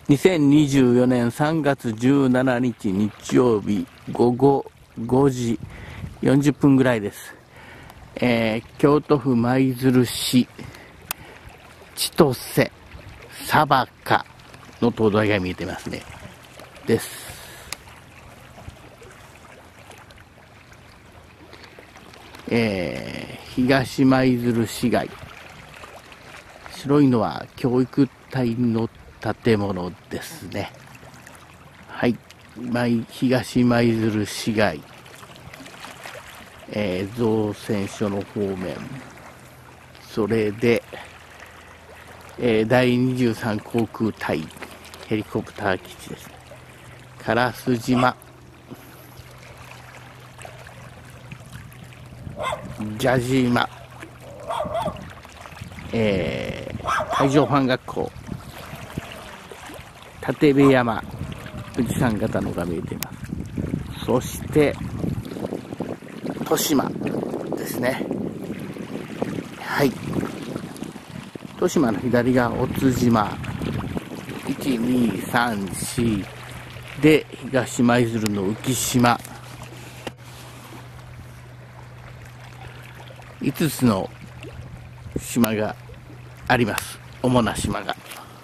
2024年3月17日日曜日午後5時40分ぐらいです。京都府舞鶴市千歳佐バカの灯台が見えてますね。です。東舞鶴市街。白いのは教育隊の建物ですね。はい。東舞鶴市街。造船所の方面。それで、第23航空隊ヘリコプター基地です。烏島。蛇島。海上保安学校。立部山。富士山型のが見えています。そして、豊島ですね。はい。豊島の左が小津島。1、2、3、4で、東舞鶴の浮島。5つの島があります。主な島が。